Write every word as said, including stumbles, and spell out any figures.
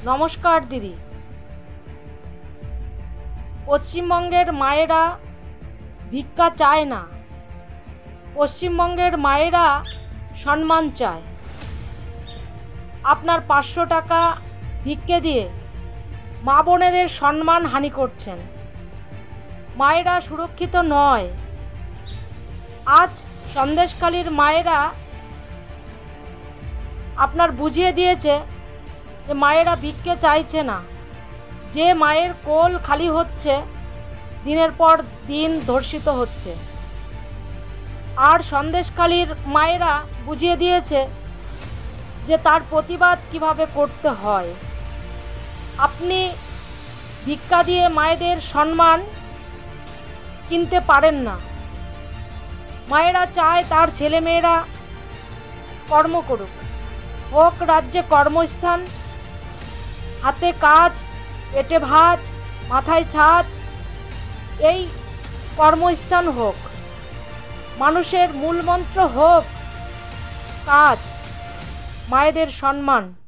নমস্কার দিদি। পশ্চিমবঙ্গের মায়েরা ভিক্ষা চায় না, পশ্চিমবঙ্গের মায়েরা সম্মান চায়। আপনার পাঁচশো টাকা ভিক্ষে দিয়ে মা বোনেদের সম্মান হানি করছেন। মায়েরা সুরক্ষিত নয়। আজ সন্দেশখালীর মায়েরা আপনার বুঝিয়ে দিয়েছে যে মায়েরা ভিক্ষে চাইছে না। যে মায়ের কোল খালি হচ্ছে, দিনের পর দিন ধর্ষিত হচ্ছে। আর সন্দেশখালীর মায়েরা বুঝিয়ে দিয়েছে যে তার প্রতিবাদ কিভাবে করতে হয়। আপনি ভিক্ষা দিয়ে মায়েদের সম্মান কিনতে পারেন না। মায়েরা চায় তার ছেলেমেয়েরা কর্ম করুক, হোক রাজ্যে কর্মস্থান, হাতে কাজ, পেটে ভাত, মাথায় ছাদ, এই কর্মস্থান হোক। মানুষের মূল মন্ত্র হোক কাজ, মায়েদের সম্মান।